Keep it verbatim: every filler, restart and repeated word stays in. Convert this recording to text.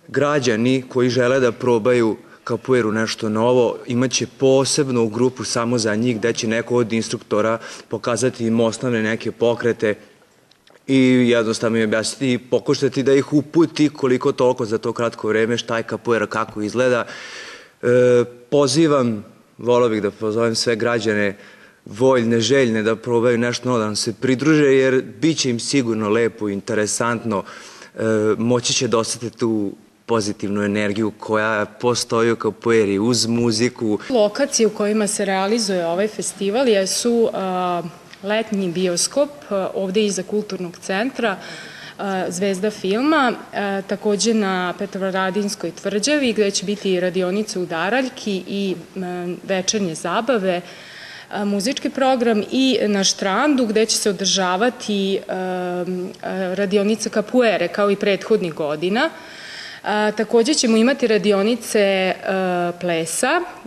Građani koji žele da probaju kapoeiru, nešto novo, imaće posebnu grupu samo za njih gde će neko od instruktora pokazati im osnovne neke pokrete i jednostavno im objasniti i pokušati da ih uputi koliko toliko za to kratko vreme šta je kapoeira, kako izgleda. Pozivam, volao bih da pozovem sve građane voljne, željne da probaju nešto novo, da nam se pridruže, jer bit će im sigurno lepo, interesantno, moći će da osete tu pozitivnu energiju koja postoji u kapoeiri uz muziku. Lokacije u kojima se realizuje ovaj festival jesu letnji bioskop ovde iza Kulturnog centra, Zvezda filma, takođe na Petrovaradinskoj tvrđavi gde će biti radionice udaraljki i večernje zabave, muzički program, i na Štrandu gde će se održavati radionica kapoeire kao i prethodnih godina. Takođe ćemo imati radionice plesa